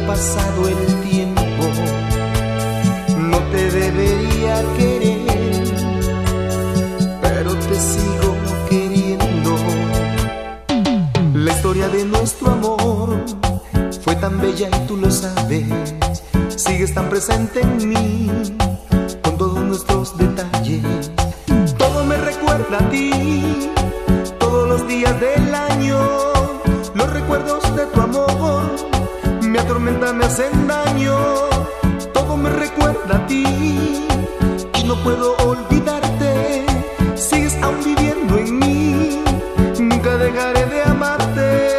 pasado el tiempo, no te debería querer, pero te sigo queriendo. La historia de nuestro amor fue tan bella y tú lo sabes. Sigues tan presente en mí, con todos nuestros detalles. Todo me recuerda a ti, todos los días del año. Los recuerdos de tu amor me atormentan, me hacen daño. Todo me recuerda a ti y no puedo olvidarte. Sigues aún viviendo en mí, nunca dejaré de amarte.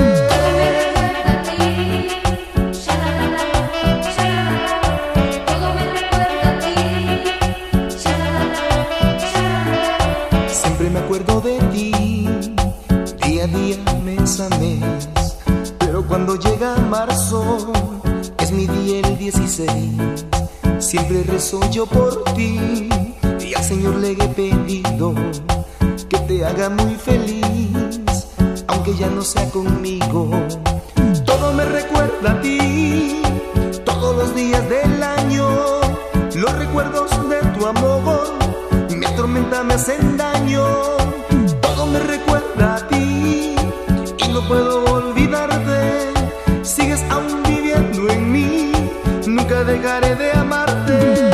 Siempre me acuerdo de ti, día a día, mes a mes. Pero cuando llega marzo, es mi día el 16. Siempre rezo yo por ti y al Señor le he pedido que te haga muy feliz, aunque ya no sea conmigo. Todo me recuerda a ti, todos los días del año. Los recuerdos de tu amor me atormentan, me hacen daño. Todo me recuerda a ti y no puedo olvidarte. Sigues aún viviendo en mí, nunca dejaré de amarte.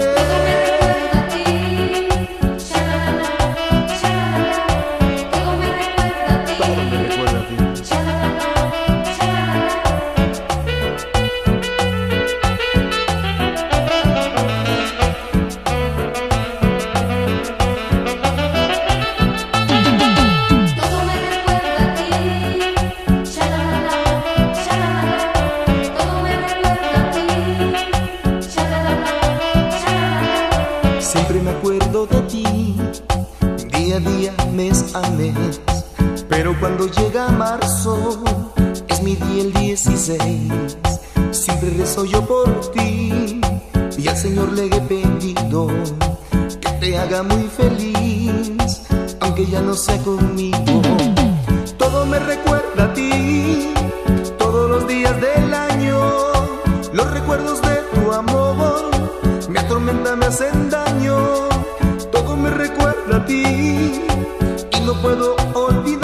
Siempre me acuerdo de ti, día a día, mes a mes. Pero cuando llega marzo, es mi día el 16. Siempre rezo yo por ti y al Señor le he pedido que te haga muy feliz, aunque ya no sea conmigo. Todo me recuerda a ti, todos los días del año. Los recuerdos de tu amor me atormentan, me hacen daño. Todo me recuerda a ti y no puedo olvidar.